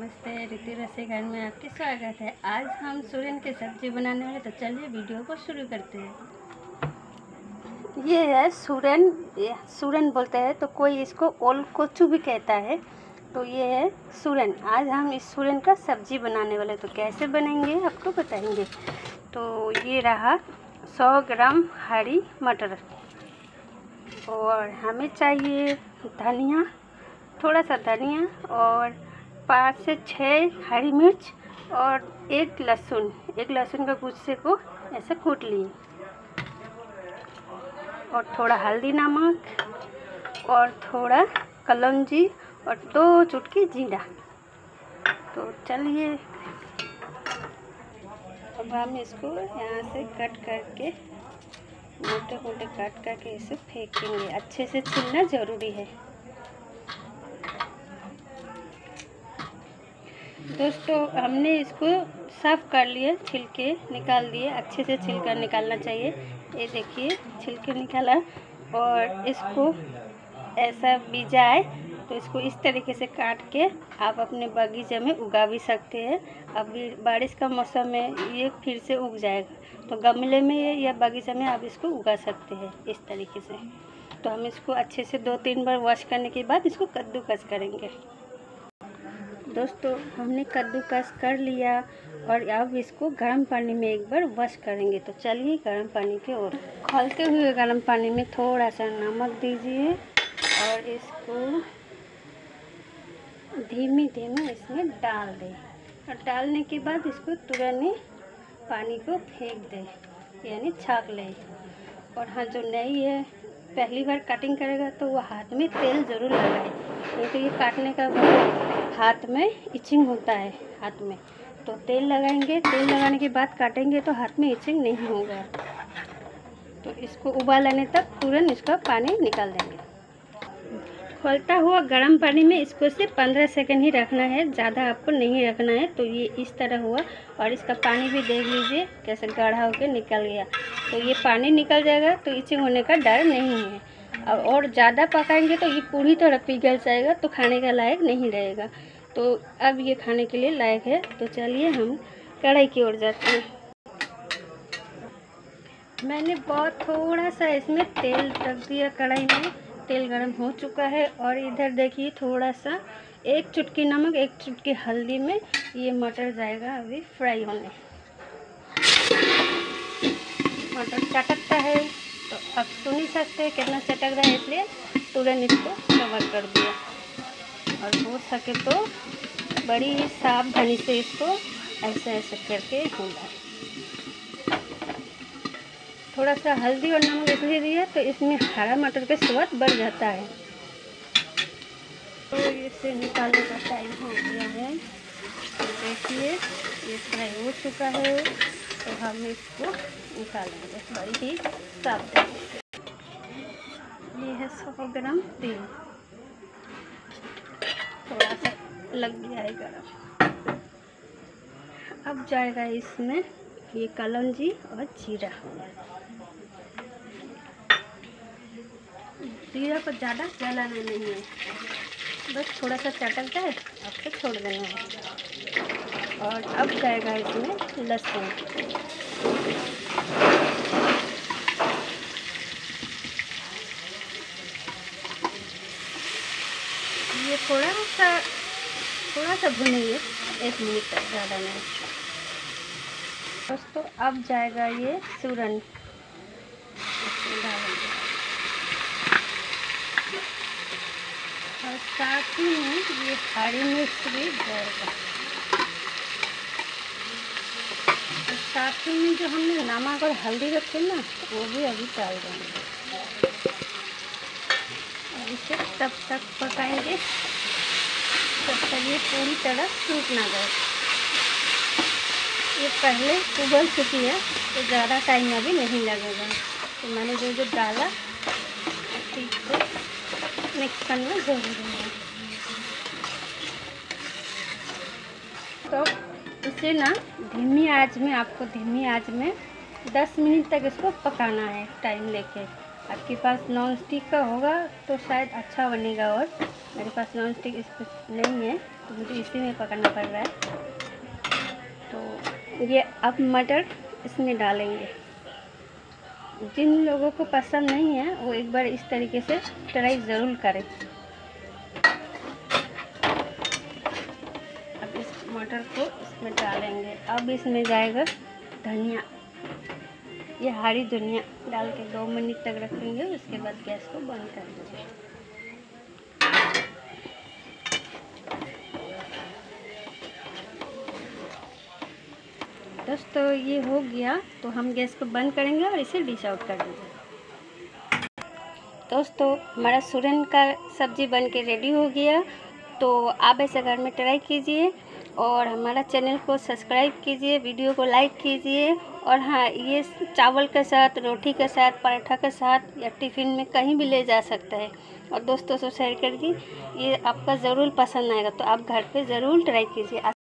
नमस्ते, ऋतु रसोई घर में आपकी स्वागत है। आज हम सूरन की सब्जी बनाने वाले, तो चलिए वीडियो को शुरू करते हैं। ये है सूरन, सूरन बोलते हैं, तो कोई इसको ओल कोचू भी कहता है। तो ये है सूरन। आज हम इस सूरन का सब्जी बनाने वाले, तो कैसे बनेंगे आपको बताएंगे। तो ये रहा 100 ग्राम हरी मटर, और हमें चाहिए धनिया, थोड़ा सा धनिया, और 5 से 6 हरी मिर्च, और एक लहसुन का गुच्छे को ऐसे कूट लिए, और थोड़ा हल्दी, नमक, और थोड़ा कलौंजी, और 2 चुटकी जीरा। तो चलिए अब हम इसको यहाँ से कट करके मोटे मोटे काट करके इसे फेंकेंगे। अच्छे से छीलना ज़रूरी है। दोस्तों, हमने इसको साफ़ कर लिया, छिलके निकाल दिए। अच्छे से छिलका निकालना चाहिए। ये देखिए छिलके निकाला, और इसको ऐसा बीजा है तो इसको इस तरीके से काट के आप अपने बगीचे में उगा भी सकते हैं। अभी बारिश का मौसम है, ये फिर से उग जाएगा, तो गमले में या बगीचे में आप इसको उगा सकते हैं इस तरीके से। तो हम इसको अच्छे से 2-3 बार वॉश करने के बाद इसको कद्दूकस करेंगे। दोस्तों, हमने कद्दूकस कर लिया, और अब इसको गर्म पानी में एक बार वॉश करेंगे। तो चलिए गर्म पानी की ओर। खौलते हुए गर्म पानी में थोड़ा सा नमक दीजिए, और इसको धीमे धीमे इसमें डाल दें। और डालने के बाद इसको तुरंत ही पानी को फेंक दें, यानी छाक लें। और हाँ, जो नहीं है, पहली बार कटिंग करेगा तो वो हाथ में तेल ज़रूर लगाए, नहीं तो ये काटने का बाद हाथ में इचिंग होता है हाथ में। तो तेल लगाएंगे, तेल लगाने के बाद काटेंगे तो हाथ में इचिंग नहीं होगा। तो इसको उबाल आने तक तुरंत इसका पानी निकाल देंगे। खौलता हुआ गर्म पानी में इसको सिर्फ 15 सेकंड ही रखना है, ज़्यादा आपको नहीं रखना है। तो ये इस तरह हुआ, और इसका पानी भी देख लीजिए कैसे गाढ़ा होकर निकल गया। तो ये पानी निकल जाएगा तो इचिंग होने का डर नहीं है। और ज़्यादा पकाएंगे तो ये पूरी तरह पिघल जाएगा, तो खाने का लायक नहीं रहेगा। तो अब ये खाने के लिए लायक है। तो चलिए हम कढ़ाई की ओर जाते हैं। मैंने बहुत थोड़ा सा इसमें तेल रख दिया कढ़ाई में। तेल गरम हो चुका है, और इधर देखिए थोड़ा सा 1 चुटकी नमक, 1 चुटकी हल्दी में ये मटर जाएगा अभी फ्राई होने। मटर चटकता है, तो अब सुन ही सकते हैं कितना चटक रहा है, इसलिए तुरंत इसको कवर कर दिया। और हो सके तो बड़ी ही सावधानी से इसको ऐसे ऐसे करके भूना। थोड़ा सा हल्दी और नमक इसलिए दिया तो इसमें हरा मटर का स्वाद बढ़ जाता है। तो इसे निकालने का टाइम हो गया है। तो देखिए ये फ्राई हो चुका है, तो हम इसको निकालेंगे बड़ी ही सावधानी से। ये है 100 ग्राम तेल, थोड़ा सा लग गया है गरम। अब जाएगा इसमें ये कलौंजी और जीरा। जीरा को ज़्यादा जलाना नहीं है, बस थोड़ा सा चटकता है, अब से छोड़ देना है। और अब जाएगा इसमें लहसुन। ये थोड़ा सा भुनेंगे 1 मिनट तक, ज़्यादा नहीं। दोस्तों, अब जाएगा ये सूरन, और साथ ही में ये हरी मिर्च भी जाएगा। और साथ ही में जो हमने नमक और हल्दी रखे ना, वो भी अभी डाल देंगे। और इसे तब तक पकाएंगे जब तक ये पूरी तरह सूख ना जाए। ये पहले उबल चुकी है, तो ज़्यादा टाइम अभी नहीं लगेगा। तो मैंने जो डाला ठीक से मिक्स करना ज़रूरी है। तो इसे ना धीमी आंच में, आपको धीमी आंच में 10 मिनट तक इसको पकाना है, टाइम लेके। आपके पास नॉन स्टिक का होगा तो शायद अच्छा बनेगा, और मेरे पास नॉन स्टिक नहीं है, तो मुझे इसी में पकाना पड़ रहा है। तो ये अब मटर इसमें डालेंगे। जिन लोगों को पसंद नहीं है वो एक बार इस तरीके से ट्राई ज़रूर करें। अब इस मटर को इसमें डालेंगे। अब इसमें जाएगा धनिया, ये हरी धनिया डाल के 2 मिनट तक रखेंगे। उसके बाद गैस को बंद कर देंगे। दोस्तों ये हो गया तो हम गैस को बंद करेंगे और इसे डिश आउट कर देंगे। दोस्तों हमारा सूरन का सब्ज़ी बन के रेडी हो गया। तो आप ऐसे घर में ट्राई कीजिए और हमारा चैनल को सब्सक्राइब कीजिए, वीडियो को लाइक कीजिए। और हाँ, ये चावल के साथ, रोटी के साथ, पराठा के साथ या टिफ़िन में कहीं भी ले जा सकता है। और दोस्तों से शेयर करिए, ये आपका ज़रूर पसंद आएगा। तो आप घर पे ज़रूर ट्राई कीजिए।